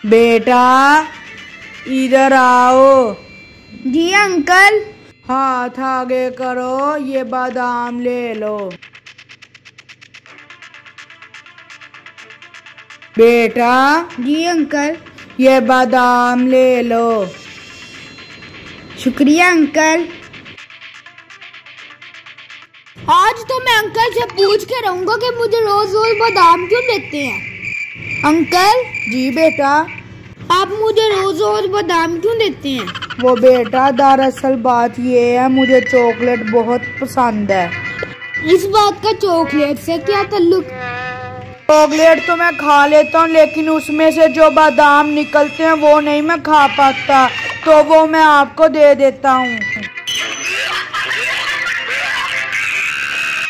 बेटा इधर आओ। जी अंकल। हाथ आगे करो, ये बादाम ले लो। बेटा। जी अंकल। ये बादाम ले लो। शुक्रिया अंकल। आज तो मैं अंकल से पूछ के रहूंगा कि मुझे रोज रोज बादाम क्यों देते हैं। अंकल। जी बेटा। आप मुझे रोज रोज बादाम क्यों देते हैं? वो बेटा दरअसल बात ये है, मुझे चॉकलेट बहुत पसंद है। इस बात का चॉकलेट से क्या ताल्लुक? चॉकलेट तो मैं खा लेता हूँ, लेकिन उसमें से जो बादाम निकलते हैं वो नहीं मैं खा पाता, तो वो मैं आपको दे देता हूँ।